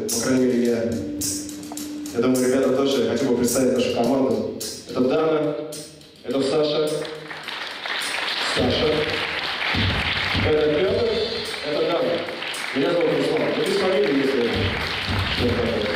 по крайней мере, я думаю, ребята тоже. Я хотел бы представить нашу команду. Это Дана, это Саша, это Петр, это Дана. Меня зовут Руслан. Ну, без фамилии, если что-то такое.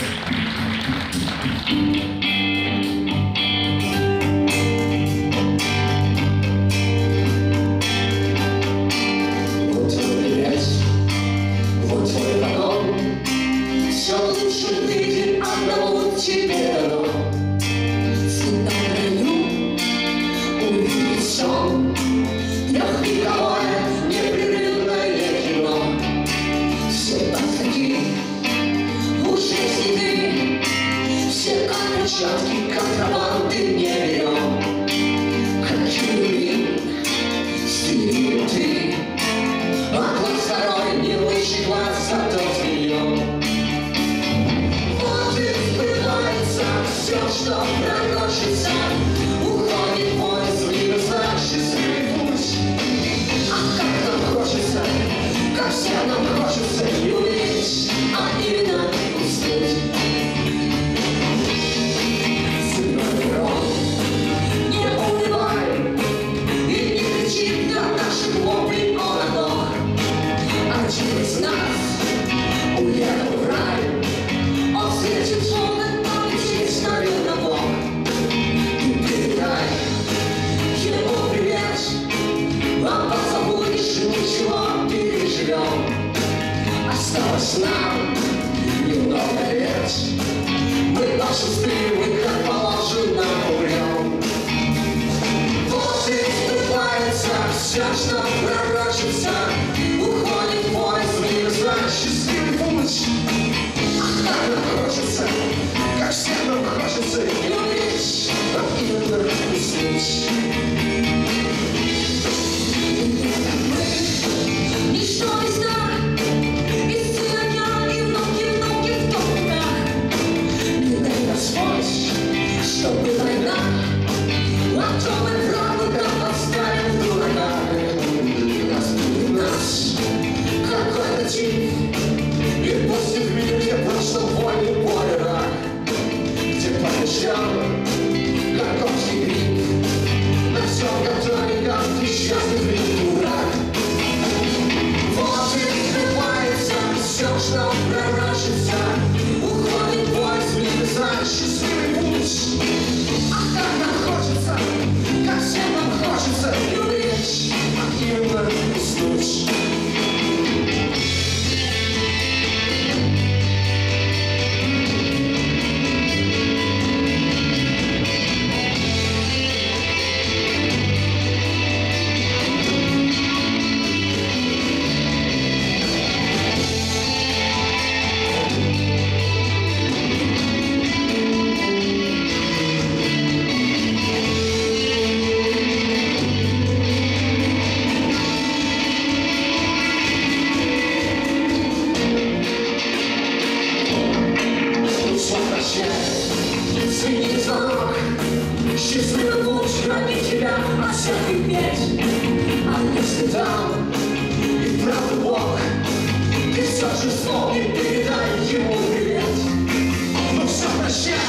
Тебе дано в цветном раю увидеть сон, трехвековое непрерывное кино. Все подходи, уже следы, все отпечатки контрабанды не берем. Как херувим, стиль любви, а глаз второй не лучший глаз, зато взглянем. Все, что пророчится, уходит в поезд, выносит счастливый путь. А как нам хочется, как всем нам хочется не увидеть, а именно уснуть. Земной рок, не унывай и не кричи на наших воплей он одох. Один из нас уехал в рай, он встретит солнце. Ставил на бок, ты передай ему привет, а позабудешь, ничего переживем. Осталось нам немного лет, мы большинстве, как положено, умрем. Вот и вступается все, что пророчится, уходит в поезд, выносит счастливый путь. А как нам хочется, как всем нам хочется любить, а именно уснуть. Мы ничто без дара, без ценя и внуки в топках. Не дай Господь, чтобы война, а то мы правду там оставим дурака. Нас какой-то тип, и пусть в мире, где прошло войны, поле рак. Как общий гриб, на все готове, как несчастный дурак. Вот и сбывается все, что пророчится, уходит бой, сбивается счастливый путь. А как нам хочется, как всем нам хочется любить, а именно уснуть. Звенит звонок, счастливый путь ради тебя от всяких бед. А если там и правда Бог, ты все же вспомни, передай ему привет. Ну все, прощай.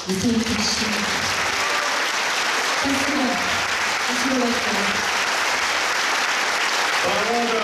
Спасибо. Спасибо большое.